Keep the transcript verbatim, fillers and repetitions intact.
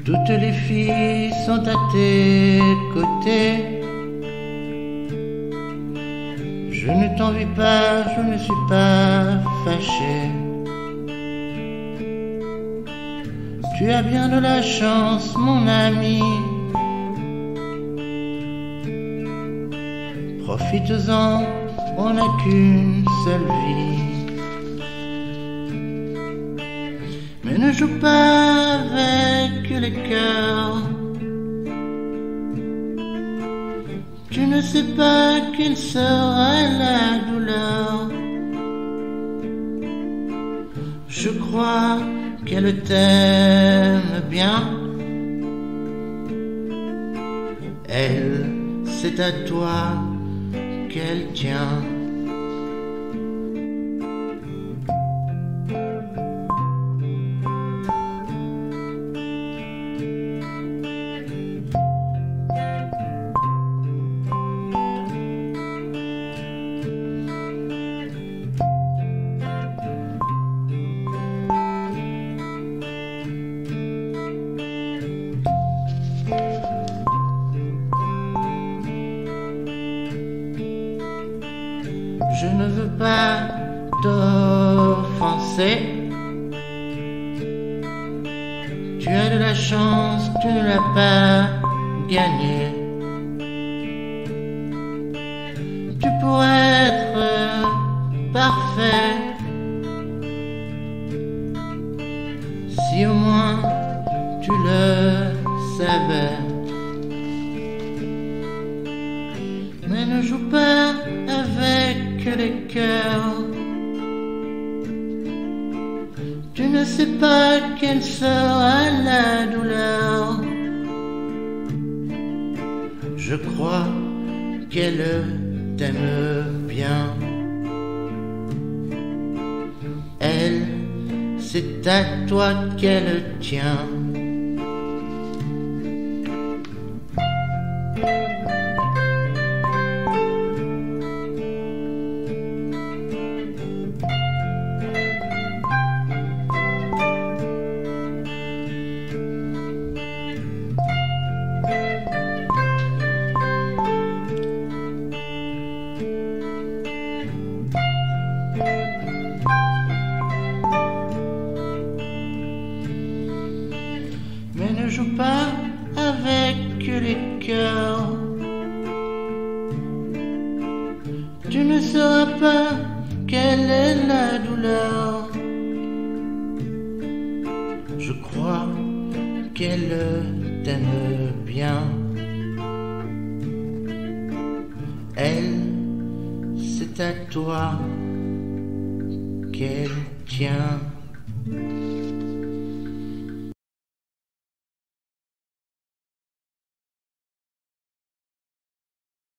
Toutes les filles sont à tes côtés. Je ne t'envie pas, je ne suis pas fâché. Tu as bien de la chance, mon ami. Profites-en, on n'a qu'une seule vie. Mais ne joue pas avec les cœurs. Tu ne sais pas quelle sera la douleur. Je crois qu'elle t'aime bien. Elle, c'est à toi qu'elle tient. Je ne veux pas t'offenser. Tu as de la chance, tu ne l'as pas gagné. Tu pourrais être parfait si au moins tu le savais. Mais ne joue pas avec les cœurs. Tu ne sais pas quelle sera la douleur. Je crois qu'elle t'aime bien. Elle, c'est à toi qu'elle tient. Mais ne joue pas avec les cœurs. Tu ne sauras pas quelle est la douleur. Je crois qu'elle t'aime bien. Elle, c'est à toi qu'elle tient.